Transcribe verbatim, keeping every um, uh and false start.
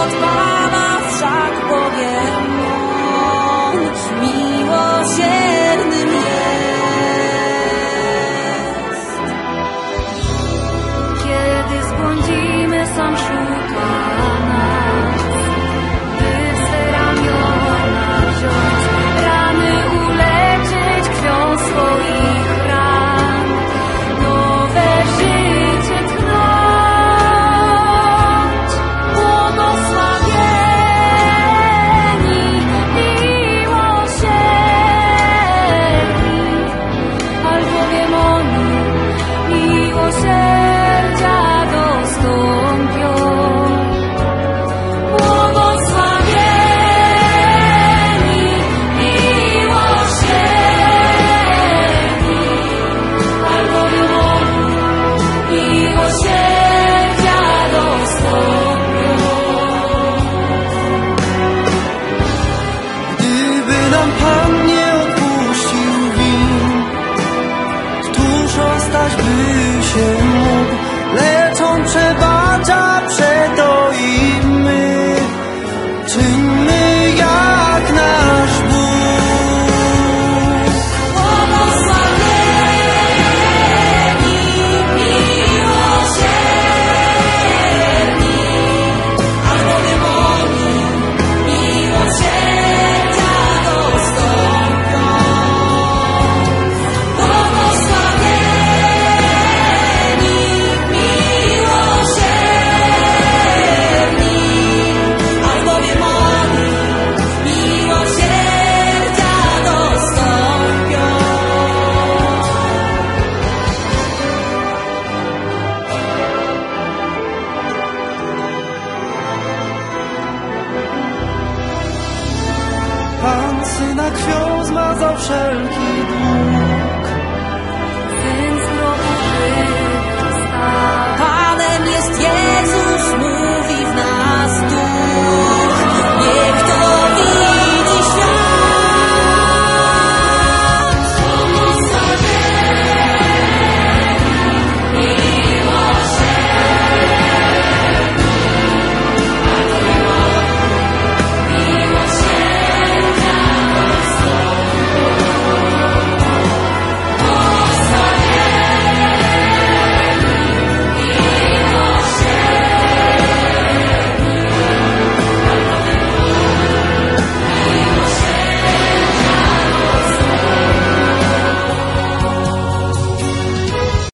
od Pana wszak bowiem On miłosiernym jest. Kiedy zbłądzimy, sam szuka nas, by swe ramiona wziąć, rany uleczyć krwią swoich ran, nowe życie tchnąć. Błogosławieni, miłosierni, albowiem oni miłosierdzia dostąpią. Błogosławieni, miłosierni, albowiem oni miłosierdzia dostąpią. Gdyby nam Pan nie odpuścił win, któż ostać by się mógł? Lecz On przebacza, przeto i my czyńmy jak nasz Bóg. Błogosławieni, miłosierni, albowiem oni miłosierdzia dostąpią. Błogosławieni, miłosierni, albowiem oni miłosierdzia dostąpią. Pan Syna krwią zmazał wszelki